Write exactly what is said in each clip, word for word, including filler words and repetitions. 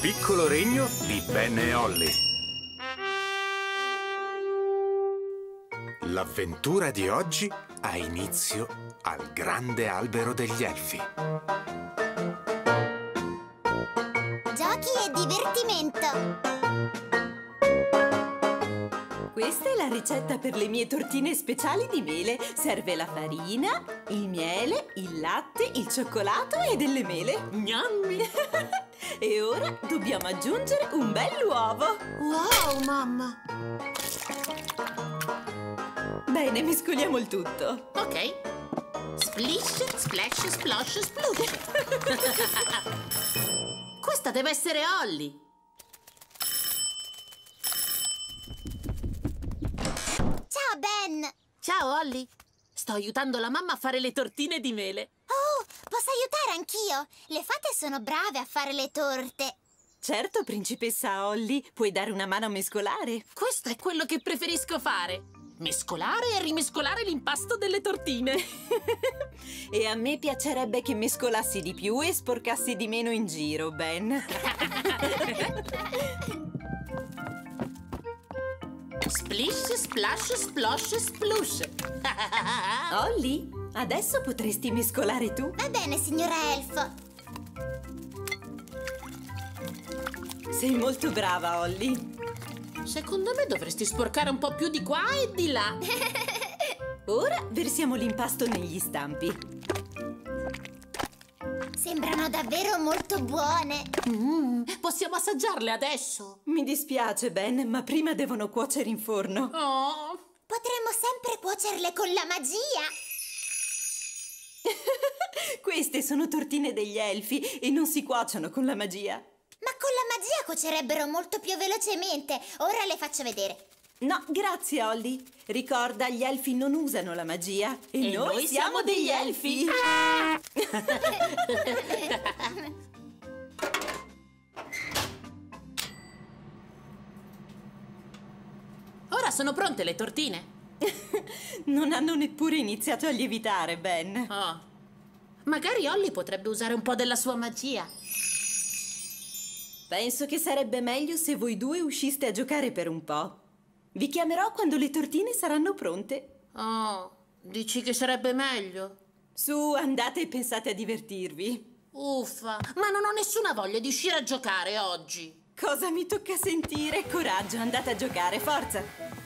piccolo regno di Ben e Holly. L'avventura di oggi ha inizio al grande albero degli elfi. Giochi e divertimento. Questa è la ricetta per le mie tortine speciali di mele. Serve la farina, il miele, il latte, il cioccolato e delle mele. Gnammi! E ora dobbiamo aggiungere un bell'uovo. Wow, mamma! Bene, mescoliamo il tutto. Ok. Splish, splash, splosh, splush. Questa deve essere Holly. Ciao, Ben! Ciao, Holly. Sto aiutando la mamma a fare le tortine di mele. Oh, posso aiutare anch'io? Le fate sono brave a fare le torte. Certo, principessa Holly, puoi dare una mano a mescolare. Questo è quello che preferisco fare. Mescolare e rimescolare l'impasto delle tortine. E a me piacerebbe che mescolassi di più e sporcassi di meno in giro, Ben. Splish, splash, splosh, splush. Holly, adesso potresti mescolare tu? Va bene, signora Elfo. Sei molto brava, Holly. Secondo me dovresti sporcare un po' più di qua e di là. Ora versiamo l'impasto negli stampi. Sembrano davvero molto buone. Mm, possiamo assaggiarle adesso? Mi dispiace, Ben, ma prima devono cuocere in forno. Oh. Potremmo sempre cuocerle con la magia. Queste sono tortine degli elfi e non si cuociono con la magia. Ma con la magia cuocerebbero molto più velocemente. Ora le faccio vedere. No, grazie, Holly. Ricorda, gli elfi non usano la magia. E, E noi, noi siamo siamo degli degli elfi. Ora sono pronte le tortine. Non hanno neppure iniziato a lievitare, Ben. Oh. Magari Holly potrebbe usare un po' della sua magia. Penso che sarebbe meglio se voi due usciste a giocare per un po'. Vi chiamerò quando le tortine saranno pronte. Oh, dici che sarebbe meglio? Su, andate e pensate a divertirvi. Uffa, ma non ho nessuna voglia di uscire a giocare oggi. Cosa mi tocca sentire? Coraggio, andate a giocare, forza!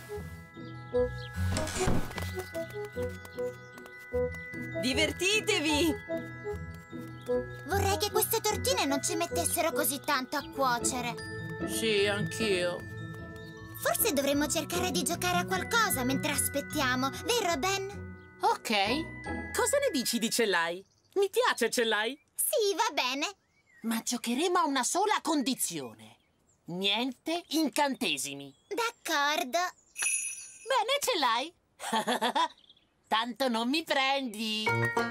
Divertitevi! Vorrei che queste tortine non ci mettessero così tanto a cuocere. Sì, anch'io. Forse dovremmo cercare di giocare a qualcosa mentre aspettiamo, vero, Ben? Ok. Cosa ne dici di ce l'hai? Mi piace ce l'hai. Sì, va bene. Ma giocheremo a una sola condizione. Niente incantesimi. D'accordo. Bene, ce l'hai. Tanto non mi prendi.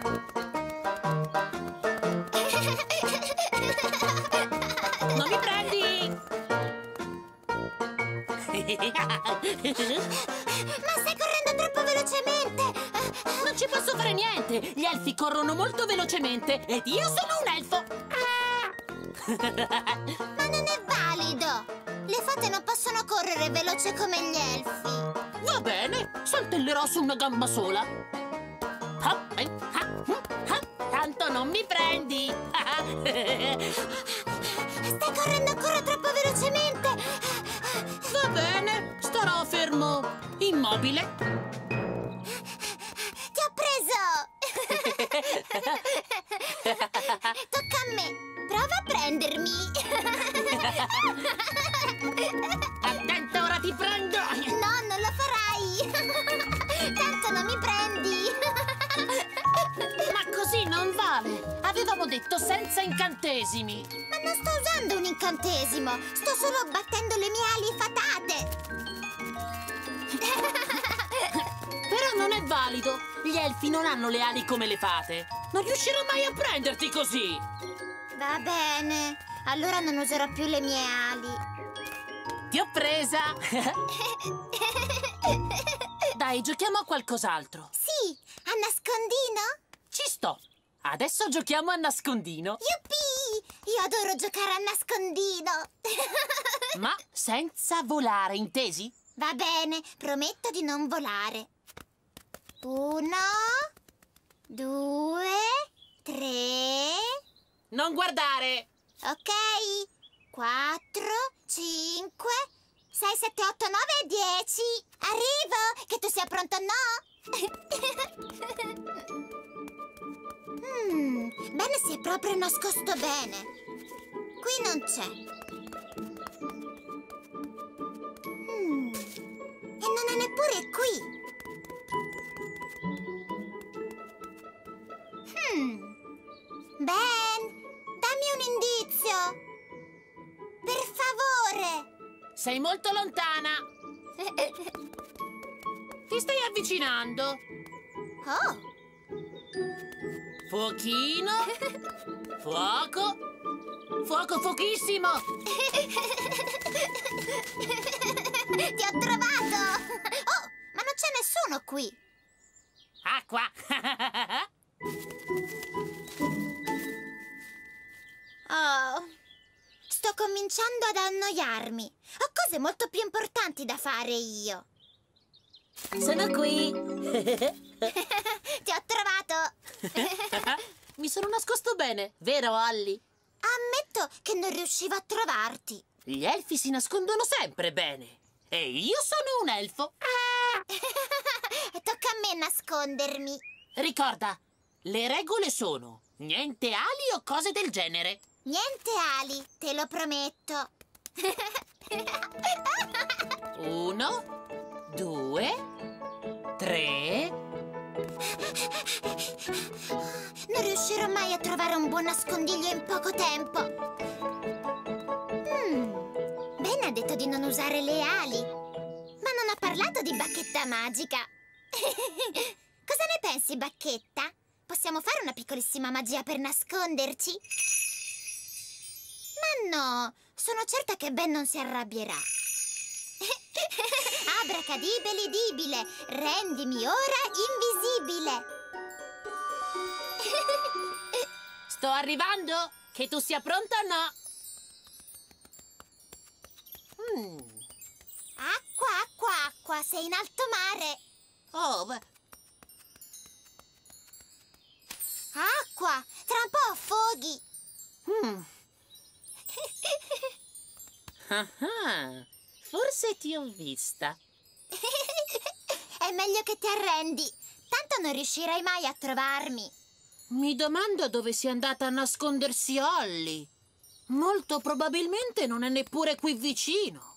Non mi prendi! Ma stai correndo troppo velocemente! Non ci posso fare niente! Gli elfi corrono molto velocemente ed io sono un elfo! Ma non è valido! Le fate non possono correre veloce come gli elfi! Va bene, saltellerò su una gamba sola. Tanto non mi prendi! Stai correndo ancora troppo velocemente! Va bene, starò fermo, immobile. Ti ho preso! Tocca a me! Prova a prendermi! Attento, ora ti prendo! No, non lo farai! Tanto non mi prendi! Ma così non vale! Avevamo detto senza incantesimi! Ma non sto usando un incantesimo! Sto solo battendo le mie ali fatate! Però non è valido! Gli elfi non hanno le ali come le fate! Non riuscirò mai a prenderti così! Va bene, allora non userò più le mie ali. Ti ho presa! Dai, giochiamo a qualcos'altro! Sì, a nascondino? Ci sto! Adesso giochiamo a nascondino! Yuppie! Io adoro giocare a nascondino. Ma senza volare, intesi? Va bene, prometto di non volare. Uno, due, tre... Non guardare! Ok, quattro, cinque, sei, sette, otto, nove e dieci. Arrivo, che tu sia pronto o no? mm, bene, si è proprio nascosto bene. Qui non c'è. Mm, e non è neppure qui. Hmm. Ben, dammi un indizio. Per favore. Sei molto lontana! Ti stai avvicinando! Oh. Fuochino! Fuoco! Fuoco fuochissimo! Ti ho trovato! Oh, ma non c'è nessuno qui! Acqua! Oh, sto cominciando ad annoiarmi. Ho cose molto più importanti da fare io. Sono qui! Ti ho trovato! Mi sono nascosto bene, vero, Ollie? Ammetto che non riuscivo a trovarti. Gli elfi si nascondono sempre bene. E io sono un elfo. Tocca a me nascondermi. Ricorda, le regole sono niente ali o cose del genere. Niente ali, te lo prometto. Uno, due, tre. Non riuscirò mai a trovare un buon nascondiglio in poco tempo. Mm, Ben ha detto di non usare le ali, ma non ha parlato di bacchetta magica. Cosa ne pensi, Bacchetta? Possiamo fare una piccolissima magia per nasconderci? Ma no, sono certa che Ben non si arrabbierà. Abracadibelidibile, rendimi ora invisibile. Sto arrivando? Che tu sia pronta o no? Mm. Acqua, acqua, acqua, sei in alto mare. Oh, beh. Acqua, tra un po' affoghi. Mm. Ah, ah, forse ti ho vista. È meglio che ti arrendi. Tanto non riuscirai mai a trovarmi. Mi domando dove sia andata a nascondersi Ollie. Molto probabilmente non è neppure qui vicino.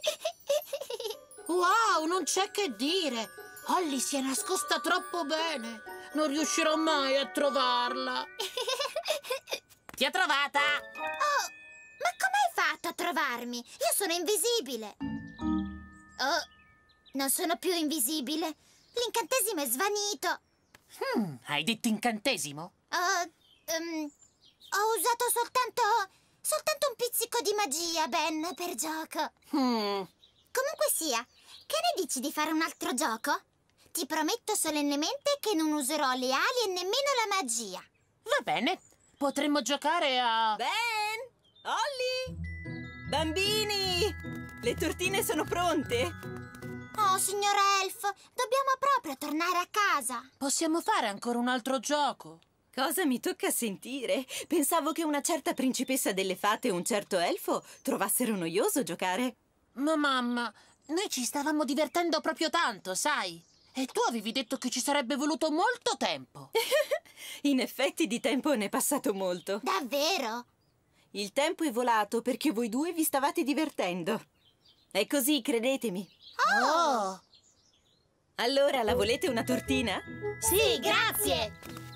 Wow, non c'è che dire. Ollie si è nascosta troppo bene. Non riuscirò mai a trovarla. Ti ho trovata! Oh, ma come hai fatto a trovarmi? Io sono invisibile. Oh, non sono più invisibile. L'incantesimo è svanito. Hmm, hai detto incantesimo? Oh, um, ho usato soltanto, soltanto un pizzico di magia, Ben, per gioco. Hmm. Comunque sia, che ne dici di fare un altro gioco? Ti prometto solennemente che non userò le ali e nemmeno la magia. Va bene, potremmo giocare a... Ben! Ollie! Bambini! Le tortine sono pronte? Oh, signor Elf, dobbiamo proprio tornare a casa. Possiamo fare ancora un altro gioco. Cosa mi tocca sentire? Pensavo che una certa principessa delle fate e un certo elfo trovassero noioso giocare. Ma mamma, noi ci stavamo divertendo proprio tanto, sai? E tu avevi detto che ci sarebbe voluto molto tempo. In effetti di tempo ne è passato molto. Davvero? Il tempo è volato perché voi due vi stavate divertendo. È così, credetemi. Oh! Allora, la volete una tortina? Sì, grazie.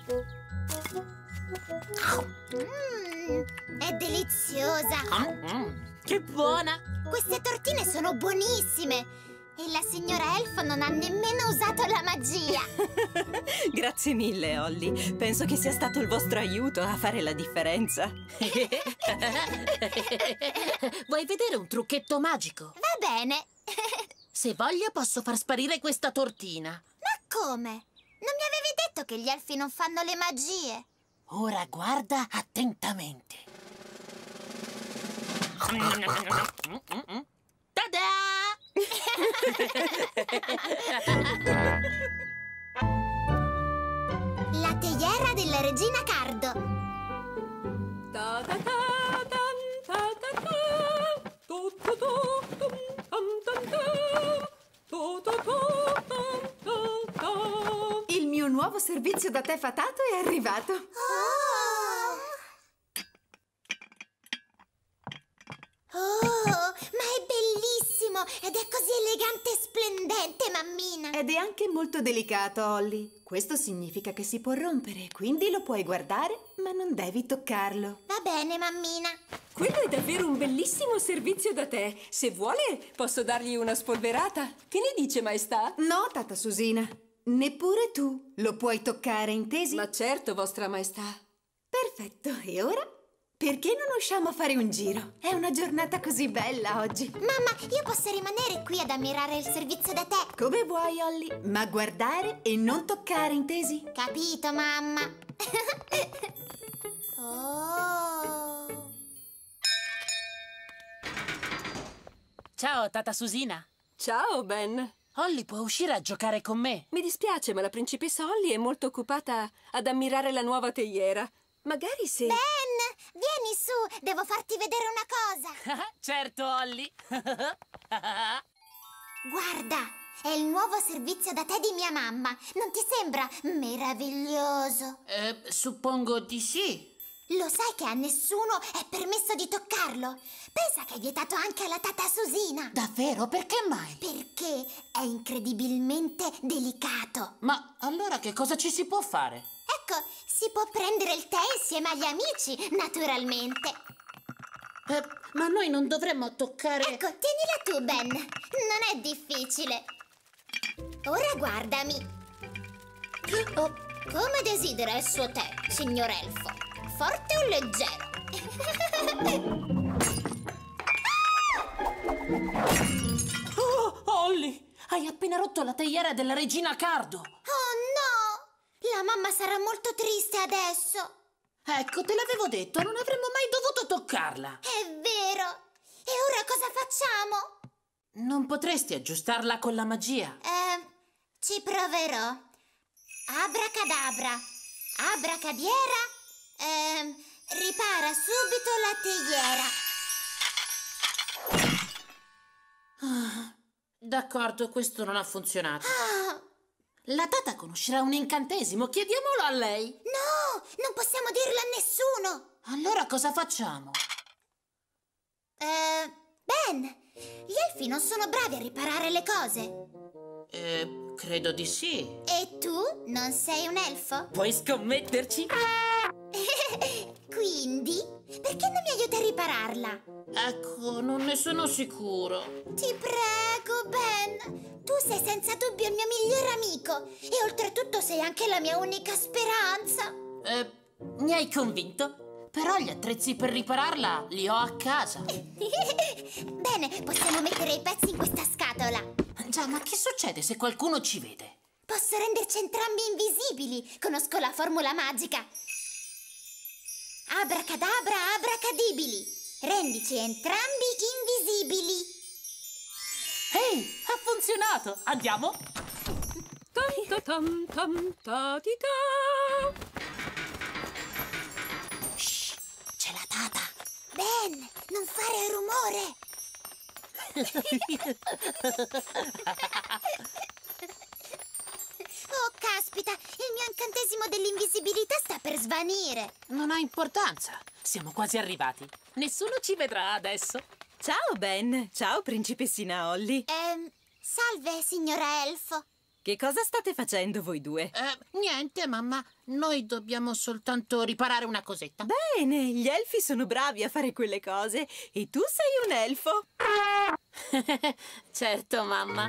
Mm, è deliziosa. Mm, che buona! Queste tortine sono buonissime. E la signora Elf non ha nemmeno usato la magia. Grazie mille, Ollie. Penso che sia stato il vostro aiuto a fare la differenza. Vuoi vedere un trucchetto magico? Va bene. Se voglio posso far sparire questa tortina. Ma come? Non mi avevi detto che gli elfi non fanno le magie? Ora guarda attentamente. Ta-da! La teiera della regina Cardo. Ta ta ta tan, ta ta ta. Tu tu tu tum, tam tam ta. Tu tu tu tum, tam tam. Il mio nuovo servizio da tè fatato è arrivato. Oh! Oh, ma è bellissimo ed è così elegante e splendente, mammina. Ed è anche molto delicato, Holly. Questo significa che si può rompere, quindi lo puoi guardare, ma non devi toccarlo. Va bene, mammina. Quello è davvero un bellissimo servizio da tè. Se vuole, posso dargli una spolverata. Che ne dice, maestà? No, tata Susina. Neppure tu lo puoi toccare, intesi? Ma certo, vostra maestà. Perfetto, e ora? Perché non usciamo a fare un giro? È una giornata così bella oggi. Mamma, io posso rimanere qui ad ammirare il servizio da tè? Come vuoi, Holly, ma guardare e non toccare, intesi? Capito, mamma? Oh. Ciao, tata Susina. Ciao, Ben. Holly può uscire a giocare con me. Mi dispiace, ma la principessa Holly è molto occupata ad ammirare la nuova teiera. Magari se... Ben, vieni su, devo farti vedere una cosa. Certo, Holly. Guarda, è il nuovo servizio da tè di mia mamma. Non ti sembra meraviglioso? eh, suppongo di sì. Lo sai che a nessuno è permesso di toccarlo? Pensa che è vietato anche alla tata Susina. Davvero? Perché mai? Perché è incredibilmente delicato. Ma allora che cosa ci si può fare? Ecco, si può prendere il tè insieme agli amici, naturalmente. Eh, ma noi non dovremmo toccare... Ecco, tienila tu, Ben. Non è difficile. Ora guardami. Oh, come desidera il suo tè, signor Elfo? Forte o leggero? Oh, Holly! Hai appena rotto la teiera della regina Cardo. Oh no! La mamma sarà molto triste adesso. Ecco, te l'avevo detto, non avremmo mai dovuto toccarla. È vero. E ora cosa facciamo? Non potresti aggiustarla con la magia? Eh, ci proverò. Abracadabra. Abracadiera. Eh, ripara subito la teiera. Ah, d'accordo, questo non ha funzionato. Ah, La tata conoscerà un incantesimo, chiediamolo a lei. no, non possiamo dirlo a nessuno. Allora cosa facciamo? Eh, Ben, gli elfi non sono bravi a riparare le cose. Eh, credo di sì. E tu non sei un elfo? Puoi scommetterci? Quindi, perché non mi aiuti a ripararla? Ecco, non ne sono sicuro. Ti prego, Ben. Tu sei senza dubbio il mio migliore amico e oltretutto sei anche la mia unica speranza. Eh, mi hai convinto? Però gli attrezzi per ripararla li ho a casa. Bene, possiamo mettere i pezzi in questa scatola. Già, ma che succede se qualcuno ci vede? Posso renderci entrambi invisibili. Conosco la formula magica. Abracadabra, abracadibili. Rendici entrambi invisibili. Ehi, ha funzionato! Andiamo? Tam ta tam tam ta ti ta. Shh, c'è la tata. Ben, non fare rumore. Oh, caspita, il mio incantesimo dell'invisibilità sta per svanire. Non ha importanza. Siamo quasi arrivati. Nessuno ci vedrà adesso. Ciao, Ben. Ciao, principessina Holly. Ehm, salve, signora Elfo. Che cosa state facendo voi due? Eh, niente, mamma. Noi dobbiamo soltanto riparare una cosetta. Bene, gli elfi sono bravi a fare quelle cose e tu sei un elfo. Certo, mamma.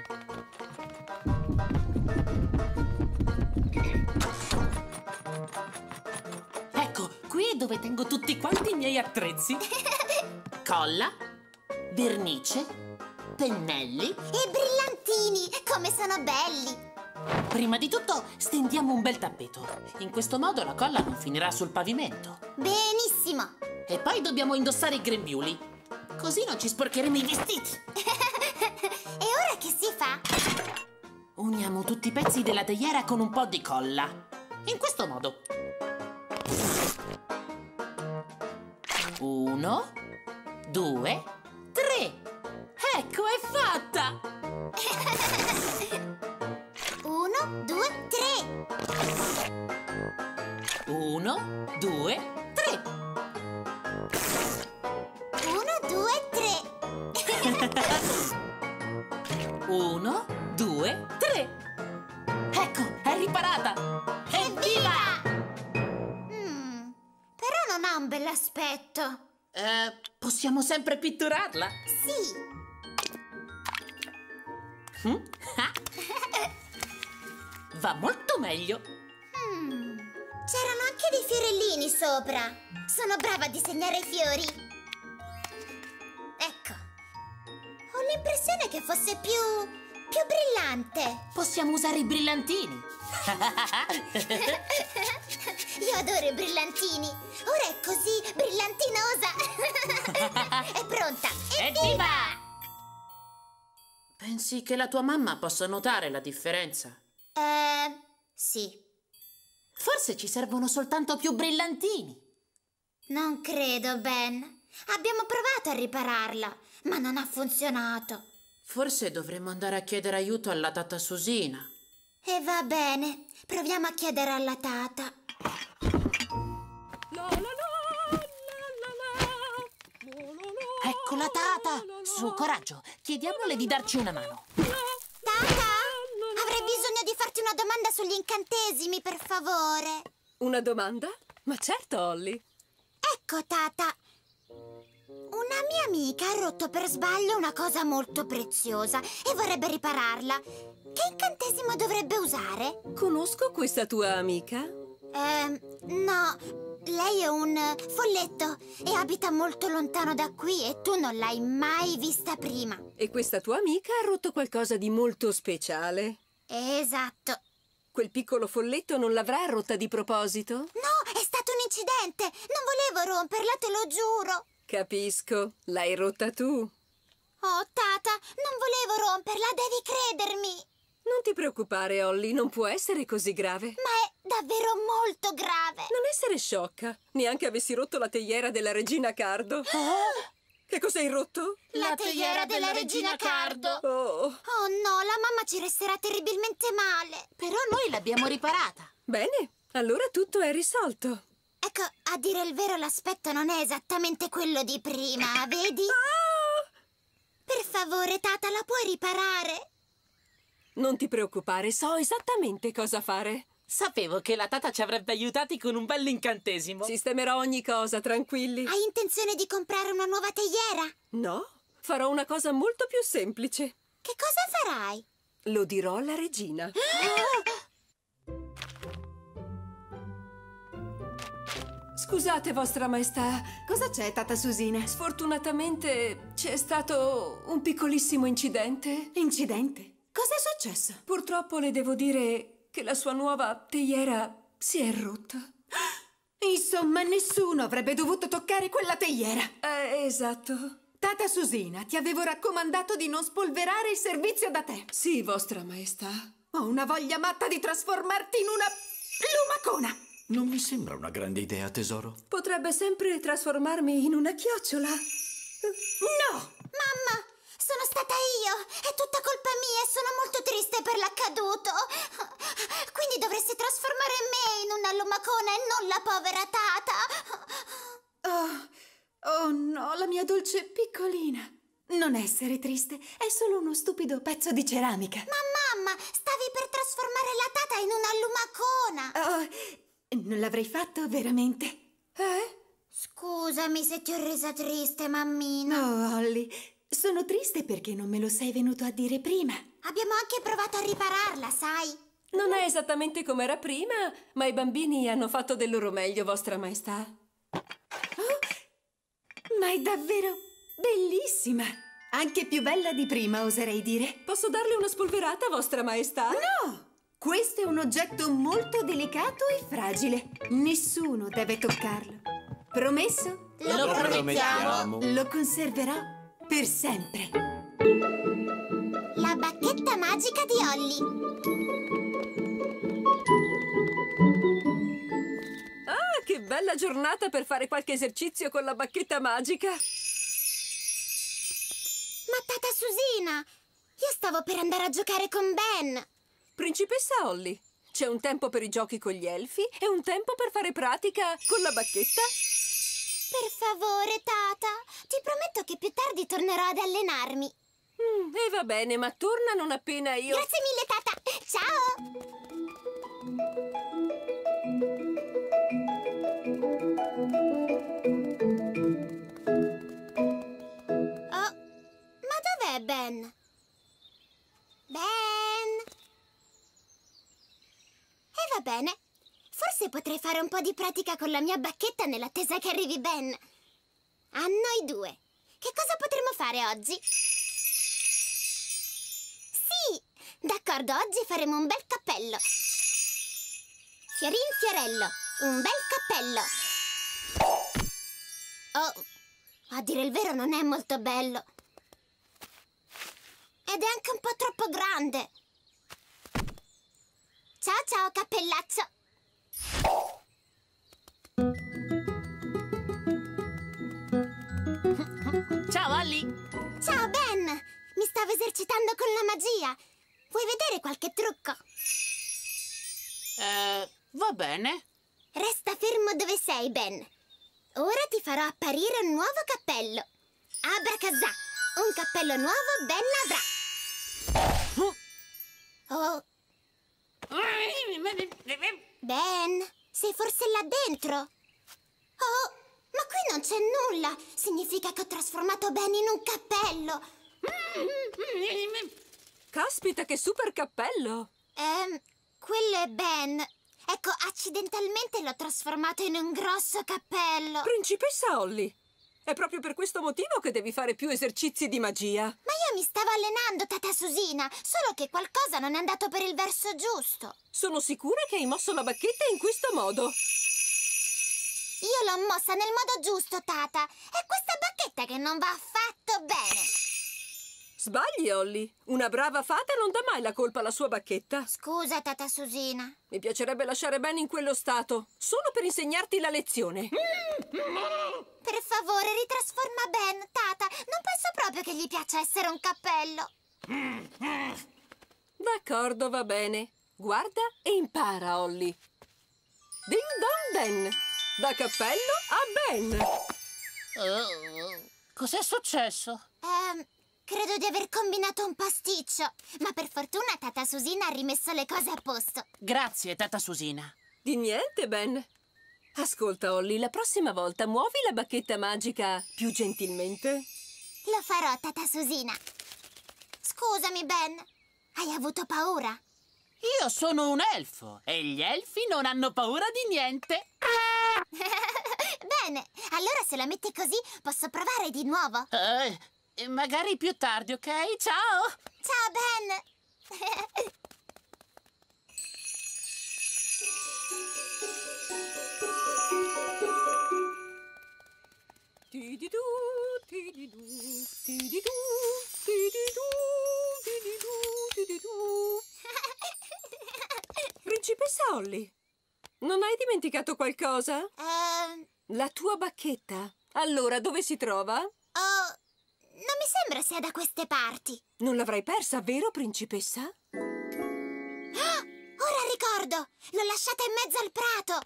Ecco, qui è dove tengo tutti quanti i miei attrezzi. Colla, vernice, pennelli. E brillantini, come sono belli. Prima di tutto stendiamo un bel tappeto. In questo modo la colla non finirà sul pavimento. Benissimo. E poi dobbiamo indossare i grembiuli. Così non ci sporcheremo i vestiti. E ora che si fa? Uniamo tutti i pezzi della teiera con un po' di colla. In questo modo. Uno, due, tre. Ecco, è fatta! Uno, due, tre. Uno, due, tre. Uno, due, tre. Uno, due, tre. Ecco, è riparata! Evviva! Mm, però non ha un bell'aspetto. Eh, possiamo sempre pitturarla? Sì. Mm? Ah. Va molto meglio. Mm, c'erano anche dei fiorellini sopra. Sono brava a disegnare i fiori. Ecco. Ho l'impressione che fosse più... più brillante. Possiamo usare i brillantini. Io adoro i brillantini. Ora è così brillantinosa. È pronta. Evviva! Pensi che la tua mamma possa notare la differenza? Eh, sì. Forse ci servono soltanto più brillantini. Non credo, Ben. Abbiamo provato a ripararla, ma non ha funzionato. Forse dovremmo andare a chiedere aiuto alla tata Susina. E va bene, proviamo a chiedere alla tata. Ecco la tata! Su, coraggio, chiediamole di darci una mano. Tata, avrei bisogno di farti una domanda sugli incantesimi, per favore. Una domanda? Ma certo, Holly. Ecco, tata. Una mia amica ha rotto per sbaglio una cosa molto preziosa e vorrebbe ripararla. Che incantesimo dovrebbe usare? Conosco questa tua amica? Ehm, no. Lei è un folletto e abita molto lontano da qui e tu non l'hai mai vista prima. E questa tua amica ha rotto qualcosa di molto speciale? Esatto. Quel piccolo folletto non l'avrà rotta di proposito? No, è stato un incidente. Non volevo romperla, te lo giuro. Capisco, l'hai rotta tu. Oh, tata, non volevo romperla, devi credermi. Non ti preoccupare, Holly, non può essere così grave. Ma è davvero molto grave. Non essere sciocca. Neanche avessi rotto la teiera della regina Cardo. Oh, Che cosa hai rotto? la teiera della regina Cardo. Oh, Oh no, la mamma ci resterà terribilmente male. Però noi l'abbiamo riparata. bene, allora tutto è risolto. Ecco, a dire il vero l'aspetto non è esattamente quello di prima, vedi? Ah! Per favore, tata, la puoi riparare? Non ti preoccupare, so esattamente cosa fare. Sapevo che la tata ci avrebbe aiutati con un bell'incantesimo. Sistemerò ogni cosa, tranquilli. Hai intenzione di comprare una nuova teiera? No, farò una cosa molto più semplice. Che cosa farai? Lo dirò alla regina. Scusate, vostra maestà. Cosa c'è, tata Susina? Sfortunatamente c'è stato un piccolissimo incidente. Incidente? Cos'è successo? Purtroppo le devo dire che la sua nuova teiera si è rotta. Insomma, nessuno avrebbe dovuto toccare quella teiera. Eh, esatto. Tata Susina, ti avevo raccomandato di non spolverare il servizio da te. Sì, vostra maestà. Ho una voglia matta di trasformarti in una lumacona. Non mi sembra una grande idea, tesoro. Potrebbe sempre trasformarmi in una chiocciola. No! Mamma, sono stata io. È tutta colpa mia e sono molto triste per l'accaduto. Quindi dovresti trasformare me in una lumacona e non la povera tata. Oh, oh no, la mia dolce piccolina. Non essere triste, è solo uno stupido pezzo di ceramica. Ma mamma, stavi per trasformare la tata in una lumacona. Oh, non l'avrei fatto veramente. Eh? Scusami se ti ho resa triste, mammina. No, Holly, sono triste perché non me lo sei venuto a dire prima. Abbiamo anche provato a ripararla, sai? Non è esattamente come era prima, ma i bambini hanno fatto del loro meglio, vostra maestà. Oh, ma è davvero bellissima. Anche più bella di prima, oserei dire. Posso darle una spolverata, vostra maestà? No! Questo è un oggetto molto delicato e fragile. Nessuno deve toccarlo. Promesso? Lo promettiamo. Lo conserverò per sempre. La bacchetta magica di Holly. Ah, che bella giornata per fare qualche esercizio con la bacchetta magica. Ma tata Susina, io stavo per andare a giocare con Ben. Principessa Holly, c'è un tempo per i giochi con gli elfi e un tempo per fare pratica con la bacchetta. Per favore, tata, ti prometto che più tardi tornerò ad allenarmi. Mm, e va bene, ma torna non appena io... Grazie mille, tata. Ciao. Oh, ma dov'è Ben? Ben? E va bene. Forse potrei fare un po' di pratica con la mia bacchetta nell'attesa che arrivi Ben. A noi due. Che cosa potremmo fare oggi? Sì! D'accordo, oggi faremo un bel cappello. Fiorin fiorello, un bel cappello. Oh, a dire il vero non è molto bello. Ed è anche un po' troppo grande. Ciao ciao, cappellaccio. Ciao, Holly. Ciao, Ben. Mi stavo esercitando con la magia. Vuoi vedere qualche trucco? Eh, va bene. Resta fermo dove sei, Ben. Ora ti farò apparire un nuovo cappello. Abracazà, un cappello nuovo Ben avrà. Oh, Ben, sei forse là dentro? Oh, ma qui non c'è nulla. Significa che ho trasformato Ben in un cappello. Caspita, che super cappello! Ehm, quello è Ben. Ecco, accidentalmente l'ho trasformato in un grosso cappello. Principessa Holly, è proprio per questo motivo che devi fare più esercizi di magia. Ma io mi stavo allenando, tata Susina, solo che qualcosa non è andato per il verso giusto. Sono sicura che hai mosso la bacchetta in questo modo. Io l'ho mossa nel modo giusto, tata. È questa bacchetta che non va affatto bene. Sbagli, Holly. Una brava fata non dà mai la colpa alla sua bacchetta. Scusa, tata Susina. Mi piacerebbe lasciare Ben in quello stato, solo per insegnarti la lezione. Per favore, ritrasforma Ben, tata. Non penso proprio che gli piaccia essere un cappello. D'accordo, va bene. Guarda e impara, Holly. Ding dong Ben. Da cappello a Ben. Oh, cos'è successo? Ehm, credo di aver combinato un pasticcio. Ma per fortuna tata Susina ha rimesso le cose a posto. Grazie, tata Susina. Di niente, Ben. Ascolta, Holly, la prossima volta muovi la bacchetta magica più gentilmente. Lo farò, tata Susina. Scusami, Ben. Hai avuto paura? Io sono un elfo e gli elfi non hanno paura di niente. Bene, allora se la metti così posso provare di nuovo. Eh, magari più tardi, ok? Ciao! Ciao, Ben! Tididu, tididu, tididu, tididu, tididu, tididu. Principessa Holly, non hai dimenticato qualcosa? Ehm, La tua bacchetta. Allora, dove si trova? oh, non mi sembra sia da queste parti. Non l'avrai persa, vero, principessa? Ah, ora ricordo! L'ho lasciata in mezzo al prato.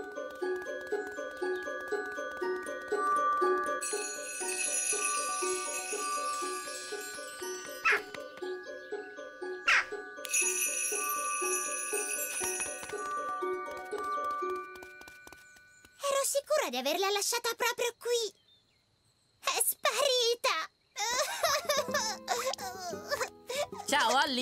Ero sicura di averla lasciata proprio qui. È sparita. Ciao, Holly.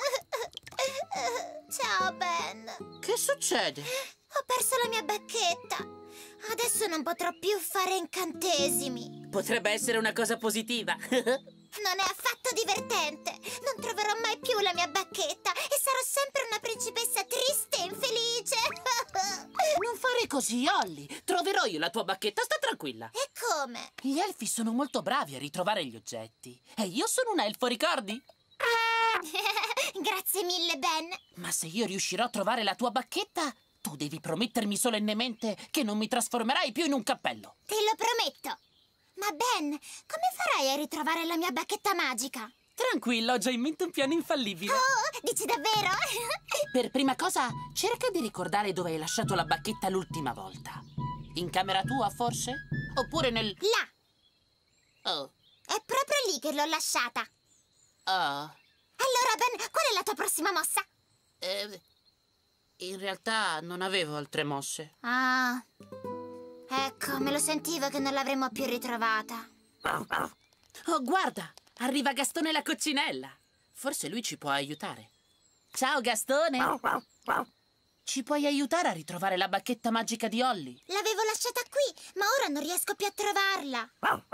Ciao, Ben. Che succede? Ho perso la mia bacchetta. Adesso non potrò più fare incantesimi. Potrebbe essere una cosa positiva. Non è affatto divertente. Non troverò mai più la mia bacchetta e sarò sempre una principessa triste e infelice. Non fare così, Olly. Troverò io la tua bacchetta, sta tranquilla. E come? Gli elfi sono molto bravi a ritrovare gli oggetti. E io sono un elfo, ricordi? Grazie mille, Ben. Ma se io riuscirò a trovare la tua bacchetta, tu devi promettermi solennemente che non mi trasformerai più in un cappello. Te lo prometto. Ma Ben, come farai a ritrovare la mia bacchetta magica? Tranquilla, ho già in mente un piano infallibile. Oh, dici davvero? Per prima cosa, cerca di ricordare dove hai lasciato la bacchetta l'ultima volta. In camera tua, forse? Oppure nel... Là. Oh. È proprio lì che l'ho lasciata. Oh. Allora, Ben, qual è la tua prossima mossa? Eh, in realtà non avevo altre mosse. Ah, ecco, me lo sentivo che non l'avremmo più ritrovata. Oh, guarda! Arriva Gastone la coccinella. Forse lui ci può aiutare. Ciao, Gastone! Ci puoi aiutare a ritrovare la bacchetta magica di Olly? L'avevo lasciata qui, ma ora non riesco più a trovarla.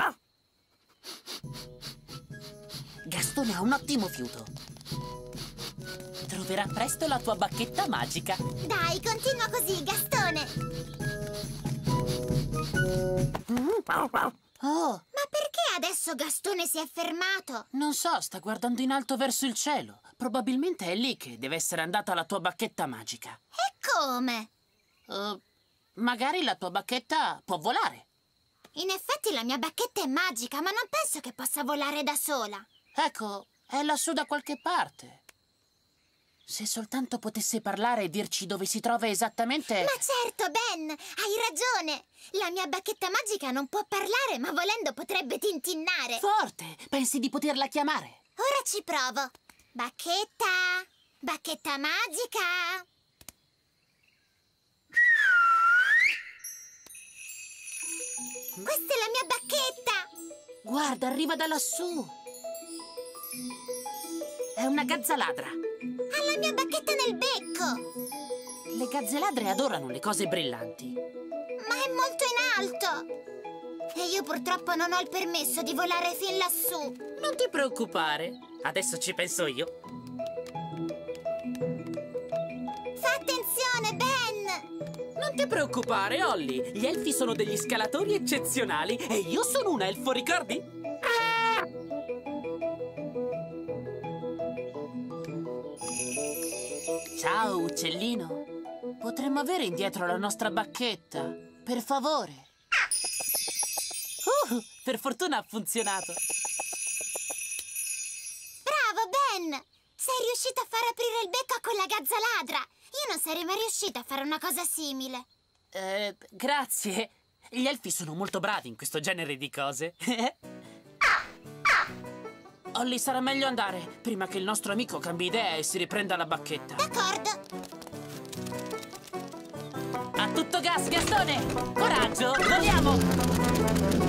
Gastone ha un ottimo fiuto. Troverà presto la tua bacchetta magica. Dai, continua così, Gastone. Oh, Ma perché adesso Gastone si è fermato? non so, sta guardando in alto verso il cielo. Probabilmente è lì che deve essere andata la tua bacchetta magica. E come? Uh, magari la tua bacchetta può volare. In effetti la mia bacchetta è magica, ma non penso che possa volare da sola. Ecco, è lassù da qualche parte. Se soltanto potesse parlare e dirci dove si trova esattamente... Ma certo, Ben, hai ragione. La mia bacchetta magica non può parlare, ma volendo potrebbe tintinnare. Forte! Pensi di poterla chiamare? Ora ci provo. Bacchetta, bacchetta magica. Questa è la mia bacchetta. Guarda, arriva da lassù. È una gazzaladra. Ha la mia bacchetta nel becco. Le gazzeladre adorano le cose brillanti. Ma è molto in alto. E io purtroppo non ho il permesso di volare fin lassù. Non ti preoccupare. Adesso ci penso io. Fa attenzione, Ben. Non ti preoccupare, Olly. Gli elfi sono degli scalatori eccezionali e io sono un elfo, ricordi? Ciao, uccellino. Potremmo avere indietro la nostra bacchetta? Per favore. Uh, per fortuna ha funzionato. Bravo, Ben. Sei riuscito a far aprire il becco a quella gazzaladra. Io non sarei mai riuscita a fare una cosa simile. Eh, grazie. Gli elfi sono molto bravi in questo genere di cose. Olly, sarà meglio andare prima che il nostro amico cambi idea e si riprenda la bacchetta. D'accordo. A tutto gas, Gastone! Coraggio, voliamo!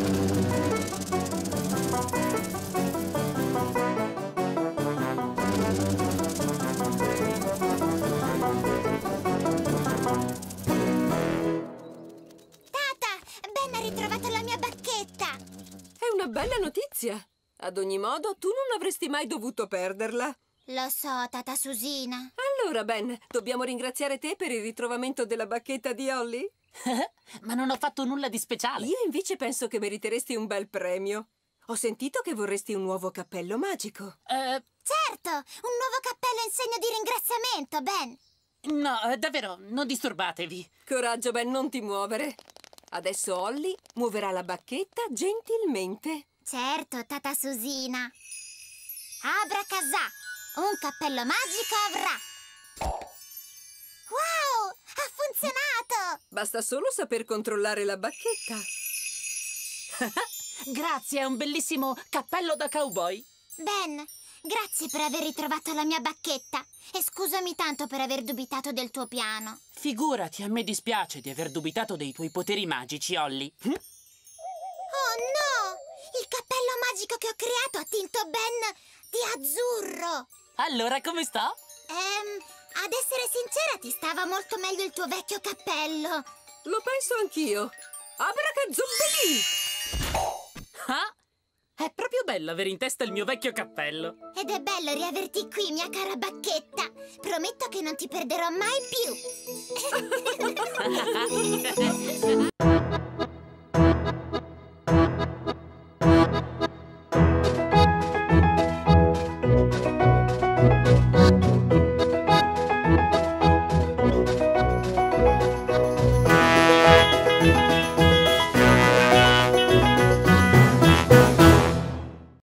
Tata, Ben ha ritrovato la mia bacchetta. È una bella notizia. Ad ogni modo, tu non avresti mai dovuto perderla. Lo so, Tata Susina. Allora, Ben, dobbiamo ringraziare te per il ritrovamento della bacchetta di Olly? Ma non ho fatto nulla di speciale. Io invece penso che meriteresti un bel premio. Ho sentito che vorresti un nuovo cappello magico. Eh, Certo, un nuovo cappello in segno di ringraziamento, Ben. no, eh, davvero, non disturbatevi. Coraggio, Ben, non ti muovere. Adesso Olly muoverà la bacchetta gentilmente. Certo, Tata Susina. Abracasà, un cappello magico avrà. Wow, ha funzionato! Basta solo saper controllare la bacchetta. Grazie, è un bellissimo cappello da cowboy. Ben, grazie per aver ritrovato la mia bacchetta. E scusami tanto per aver dubitato del tuo piano. Figurati, a me dispiace di aver dubitato dei tuoi poteri magici, Olly. Hm? Oh no! Il cappello magico che ho creato ha tinto Ben di azzurro. Allora, come sto? Ehm, ad essere sincera, ti stava molto meglio il tuo vecchio cappello. Lo penso anch'io. Abracazubbeli! Ah? È proprio bello avere in testa il mio vecchio cappello. Ed è bello riaverti qui, mia cara Bacchetta. Prometto che non ti perderò mai più.